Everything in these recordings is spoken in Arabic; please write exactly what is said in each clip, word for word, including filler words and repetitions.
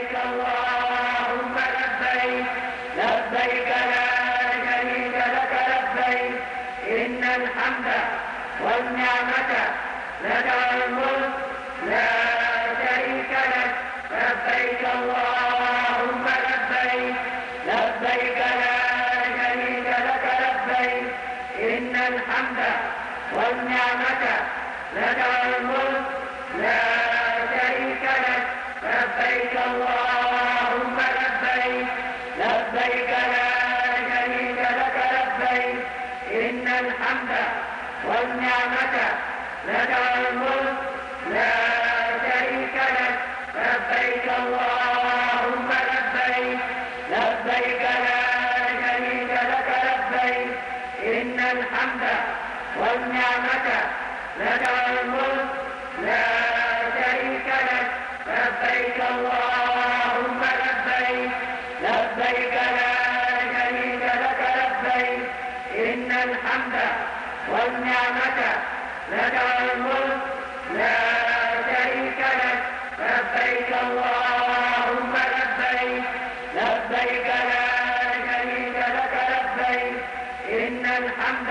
لبيك اللهم لبيك لبيك لا شريك لك لبيك إن الحمد والنعمة لك والملك لا شريك لك لبيك اللهم لبيك لبيك لا شريك لك لبيك إن الحمد والنعمة لك والملك لا شريك لك لبيك اللهم لبيك لبيك لا شريك لك لبيك إن الحمد والنعمة لك والملك لا شريك لك لبيك اللهم لبيك لبيك لا شريك لك لبيك إن الحمد والنعمة لك والملك لا شريك لك لبيك اللهم لبيك لبيك لا شريك لك لبيك إن الحمد والنعمة لك والملك لا شريك لك لبيك اللهم لبيك لبيك لا شريك لك لبيك إن الحمد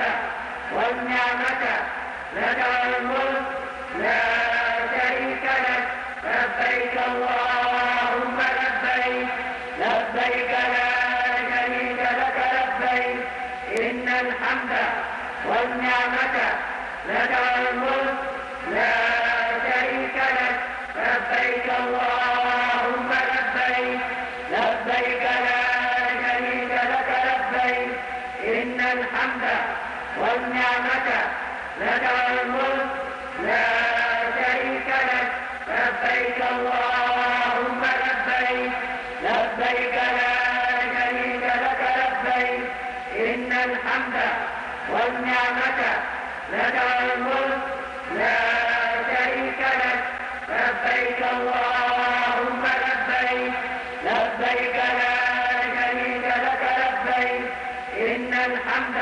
والنعمة لك والملك لا شريك لك لبيك اللهم لبيك لبيك لا شريك لك لبيك إن الحمد والنعمة لك والملك لا شريك لك لبيك اللهم لبيك لبيك لا شريك لك لبيك إن الحمد والنعمة لك والملك لا شريك لك لبيك اللهم لبيك لبيك لا شريك لك لبيك إن الحمد والنعمة لك والملك لا شريك لك لبيك اللهم لبيك لبيك لا شريك لك لبيك إن الحمد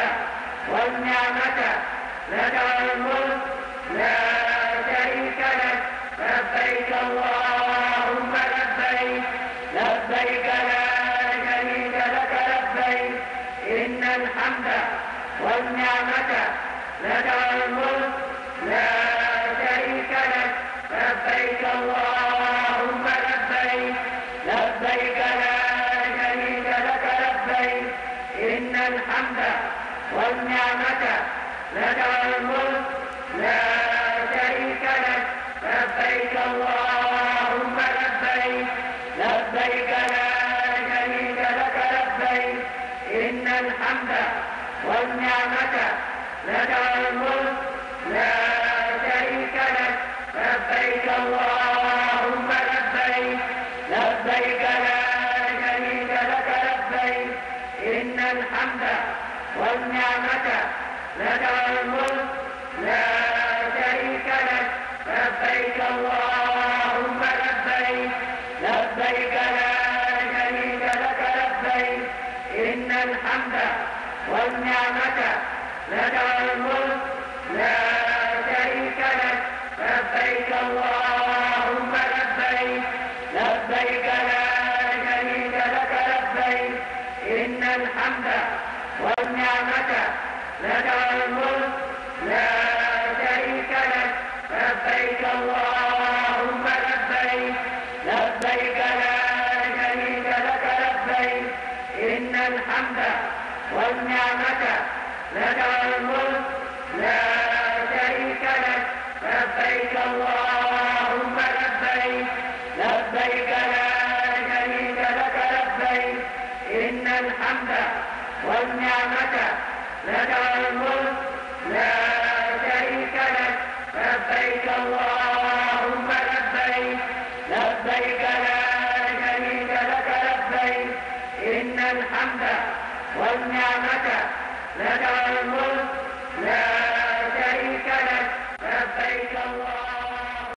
والنعمة لك والملك لا شريك لك لبيك اللهم لبيك لبيك لا شريك لك لبيك إن الحمد والنعمة لك والملك لا شريك لك لبيك اللهم لبيك لبيك لا شريك لك لبيك إن الحمد والنعمة لك والملك لا شريك لك لبيك اللهم لبيك لبيك لا شريك لك لبيك إن الحمد والنعمة لك والملك لا شريك لك لبيك اللهم لبيك لبيك لا شريك لك لبيك إن الحمد والنعمة لك والملك لا شريك لك لبيك اللهم لبيك لبيك لا شريك لك لبيك إن الحمد والنعمة لك والملك لا شريك لك لبيك اللهم لبيك لبيك لا شريك لك لبيك إن الحمد والنعمة لك والملك لا شريك لك لبيك اللهم لبيك لبيك لا شريك لك لبيك إن الحمد والنعمة لك والملك لا شريك لك لبيك اللهم لبيك لبيك لا شريك لك لبيك إن الحمد والنعمة لك والملك لا شريك لك لبيك اللهم لبيك لبيك لا شريك لك لبيك إن الحمد والنعمة لك والملك لا شريك لك لبيك الله